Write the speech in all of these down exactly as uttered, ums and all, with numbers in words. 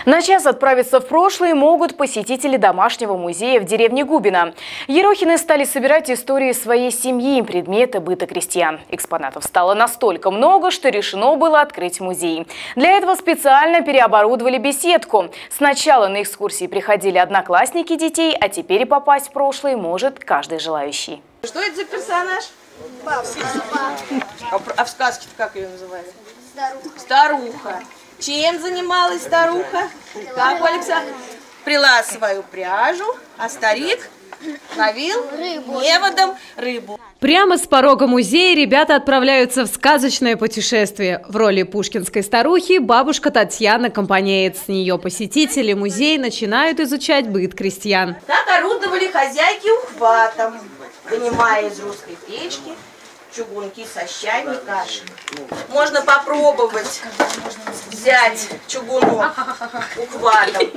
На час отправиться в прошлое могут посетители домашнего музея в деревне Губино. Ерохины стали собирать истории своей семьи, предметы быта крестьян. Экспонатов стало настолько много, что решено было открыть музей. Для этого специально переоборудовали беседку. Сначала на экскурсии приходили одноклассники детей, а теперь и попасть в прошлое может каждый желающий. Что это за персонаж? Бабушка. А, а в сказке как ее называли? Старуха. Старуха. Чем занималась старуха? Как, Александр? Прила свою пряжу, а старик ловил неводом рыбу. Прямо с порога музея ребята отправляются в сказочное путешествие. В роли пушкинской старухи бабушка Татьяна компанеет. С нее посетители музея начинают изучать быт крестьян. Так орудовали хозяйки ухватом, вынимая из русской печки чугунки со щами каши. Можно попробовать взять чугунок ухватом.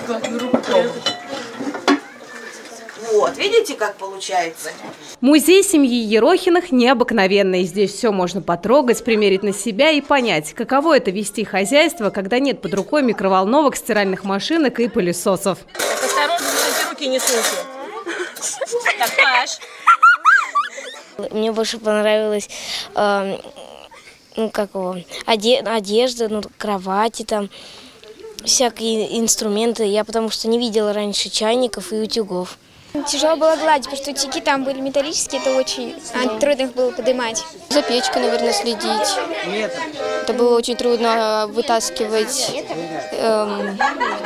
Вот, видите, как получается? Музей семьи Ерохиных необыкновенный. Здесь все можно потрогать, примерить на себя и понять, каково это вести хозяйство, когда нет под рукой микроволновок, стиральных машинок и пылесосов. Так, осторожно, эти руки не суньте. Так, Паш. Мне больше понравилось, э, ну, как его, оде одежда, ну, кровати, там, всякие инструменты. Я потому что не видела раньше чайников и утюгов. Тяжело было гладить, потому что утюги там были металлические, это очень а, трудно их было поднимать. За печкой, наверное, следить. Это было очень трудно вытаскивать эм,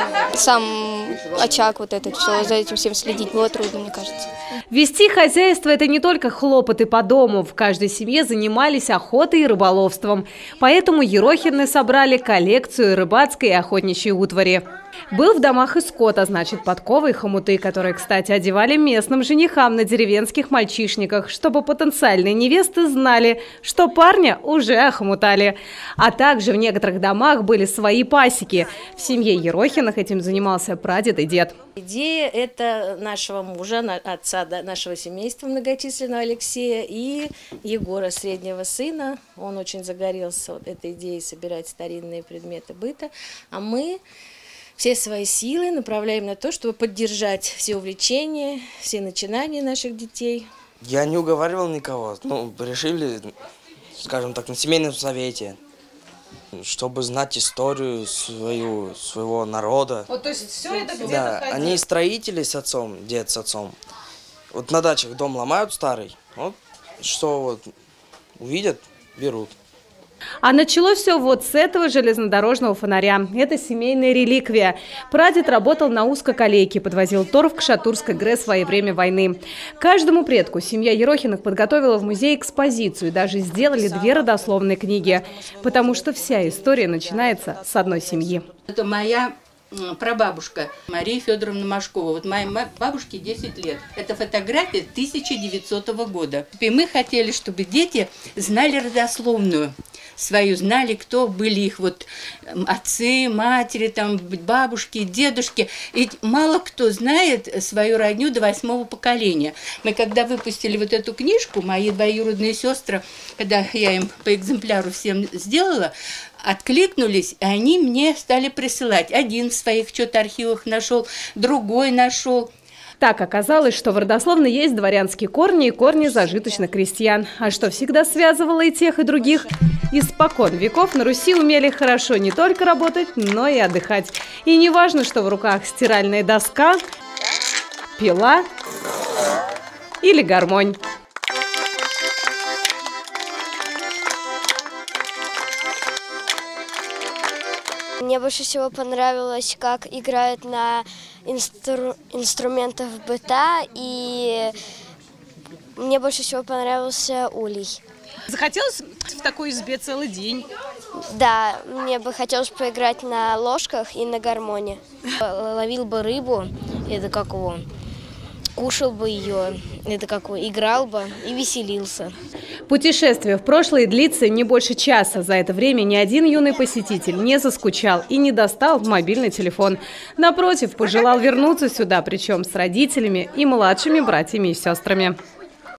сам очаг, вот этот, все, за этим всем следить было трудно, мне кажется. Вести хозяйство – это не только хлопоты по дому. В каждой семье занимались охотой и рыболовством. Поэтому Ерохины собрали коллекцию рыбацкой и охотничьей утвари. Был в домах и скот, а значит подковы и хомуты, которые, кстати, одевали местным женихам на деревенских мальчишниках, чтобы потенциальные невесты знали, что парня уже охомутали. А также в некоторых домах были свои пасеки. В семье Ерохиных этим занимался прадед и дед. Идея это нашего мужа, отца нашего семейства многочисленного Алексея и Егора, среднего сына. Он очень загорелся вот этой идеей собирать старинные предметы быта. А мы все свои силы направляем на то, чтобы поддержать все увлечения, все начинания наших детей. Я не уговаривал никого. Ну, решили, скажем так, на семейном совете, чтобы знать историю свою, своего народа. Вот, то есть все это где-то Да, они строители с отцом, дед с отцом. Вот на дачах дом ломают старый, вот что вот увидят, берут. А началось все вот с этого железнодорожного фонаря. Это семейная реликвия. Прадед работал на узкоколейке, подвозил торф к Шатурской ГРЭС во время войны. Каждому предку семья Ерохиных подготовила в музее экспозицию и даже сделали две родословные книги, потому что вся история начинается с одной семьи. Это моя прабабушка Мария Федоровна Машкова. Вот моей бабушке десять лет. Это фотография тысяча девятисотого года. И мы хотели, чтобы дети знали родословную свою, знали, кто были их вот отцы, матери, там, бабушки, дедушки. И мало кто знает свою родню до восьмого поколения. Мы когда выпустили вот эту книжку, мои двоюродные сестры, когда я им по экземпляру всем сделала, откликнулись, и они мне стали присылать. Один в своих что-то архивах нашел, другой нашел. Так оказалось, что в родословной есть дворянские корни и корни зажиточных крестьян. А что всегда связывало и тех, и других? Испокон веков на Руси умели хорошо не только работать, но и отдыхать. И не важно, что в руках стиральная доска, пила или гармонь. Мне больше всего понравилось, как играют на инстру инструментах быта, и мне больше всего понравился улей. Захотелось в такой избе целый день? Да, мне бы хотелось поиграть на ложках и на гармоне. Ловил бы рыбу, это как его, кушал бы ее, это как его, играл бы и веселился. Путешествие в прошлое длится не больше часа. За это время ни один юный посетитель не заскучал и не достал мобильный телефон. Напротив, пожелал вернуться сюда, причем с родителями и младшими братьями и сестрами.